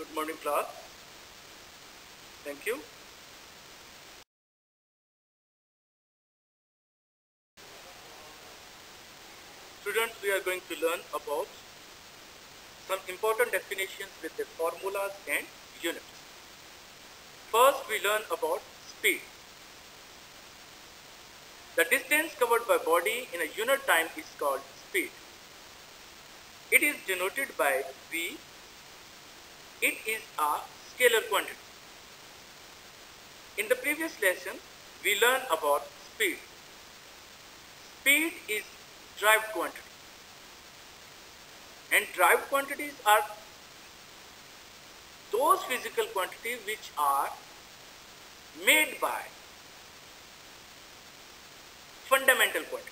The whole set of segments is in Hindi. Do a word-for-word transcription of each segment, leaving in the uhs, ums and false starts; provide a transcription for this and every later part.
Good morning, class. Thank you. Students, we are going to learn about some important definitions with the formulas and units. First, we learn about speed. The distance covered by body in a unit time is called speed. It is denoted by v. It is a scalar quantity. In the previous lesson, we learned about speed. Speed is derived quantity, and derived quantities are those physical quantities which are made by fundamental quantities.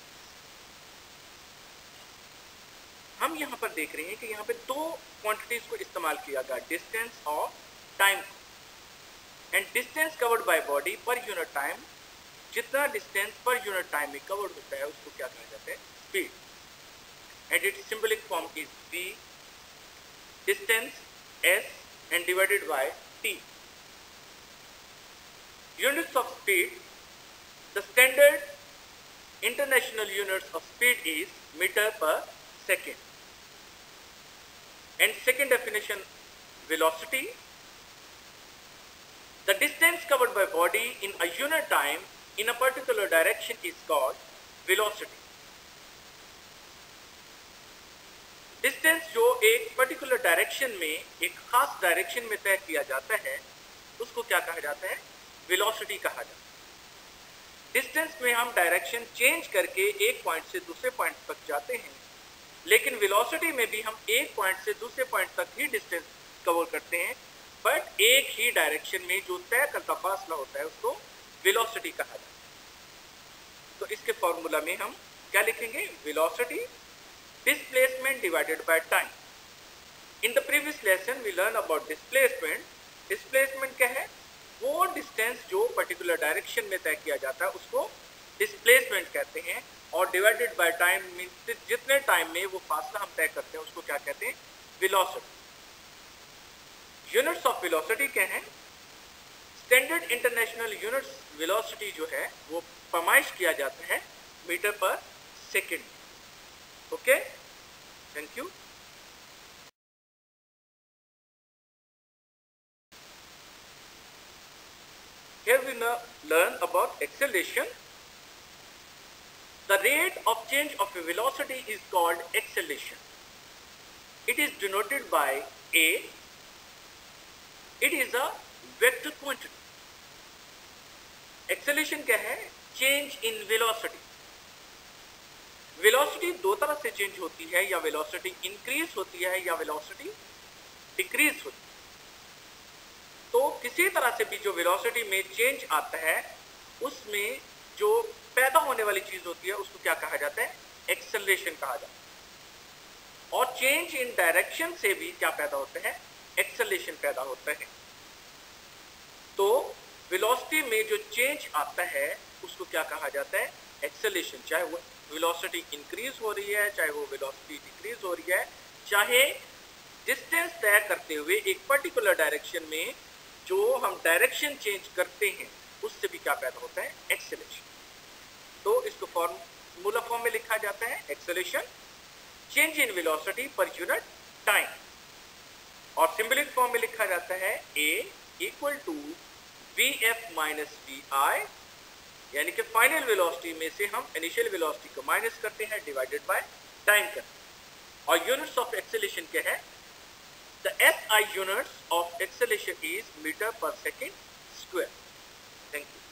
हम यहाँ पर देख रहे हैं कि यहाँ पे दो क्वांटिटीज को इस्तेमाल किया गया, डिस्टेंस और time. And distance covered by body पर यूनिट टाइम, जितना डिस्टेंस पर यूनिट टाइम में कवर्ड होता है उसको क्या कहा जाता है? Speed. And its symbolic form is v, distance s and divided by t. Units of speed. The standard international units of speed is meter per second. And second definition, velocity. The distance covered by body in a unit time in a particular direction is called velocity. Distance जो एक पर्टिकुलर डायरेक्शन में, एक खास डायरेक्शन में तय किया जाता है उसको क्या कहा जाता है? वेलोसिटी कहा जाता है. डिस्टेंस में हम डायरेक्शन चेंज करके एक पॉइंट से दूसरे पॉइंट तक जाते हैं, लेकिन वेलोसिटी में भी हम एक पॉइंट से दूसरे पॉइंट तक ही डिस्टेंस कवर करते हैं, बट एक ही डायरेक्शन में जो तय करता फासला होता है उसको वेलोसिटी कहा जाता है. तो इसके फॉर्मूला में हम क्या लिखेंगे? Velocity displacement divided by time. In the previous lesson we learn about displacement. Displacement क्या है? वो distance जो particular direction में तय किया जाता है उसको displacement कहते हैं, और divided by time means जितने time में वो फासला हम तय करते हैं उसको क्या कहते हैं? velocity. Units of velocity क्या है? Standard international units velocity जो है वो पैमाइश किया जाता है मीटर पर second. Okay, thank you. Here we now learn about acceleration. The rate of change of a velocity is called acceleration. It is denoted by a. It is a vector quantity. Acceleration क्या है? Change in velocity. वेलोसिटी दो तरह से चेंज होती है, या वेलोसिटी इंक्रीज होती है या वेलोसिटी डिक्रीज होती है. तो किसी तरह से भी जो वेलोसिटी में चेंज आता है उसमें जो पैदा होने वाली चीज होती है उसको क्या कहा जाता है? एक्सेलरेशन कहा जाता है. और चेंज इन डायरेक्शन से भी क्या पैदा होता है? एक्सेलरेशन पैदा होता है. तो वेलोसिटी में जो चेंज आता है उसको क्या कहा जाता है? एक्सेलरेशन. चाहे वो वेलोसिटी इंक्रीज हो रही है, चाहे वो वेलोसिटी डिक्रीज हो रही है, चाहे डिस्टेंस तय करते हुए एक पर्टिकुलर डायरेक्शन में जो हम डायरेक्शन चेंज करते हैं उससे भी क्या पैदा होता है? एक्सेलरेशन. तो इसको फॉर्मूला फॉर्म में लिखा जाता है एक्सेलरेशन चेंज इन वेलोसिटी पर यूनिट टाइम, और सिंबलिक फॉर्म में लिखा जाता है a equal to v f minus v i, यानी कि फाइनल वेलोसिटी में से हम इनिशियल वेलोसिटी को माइनस करते हैं डिवाइडेड बाय टाइम करते हैं. और यूनिट्स ऑफ एक्सेलरेशन क्या है? The S I units of acceleration is metre पर सेकेंड स्क्वायर. Thank you.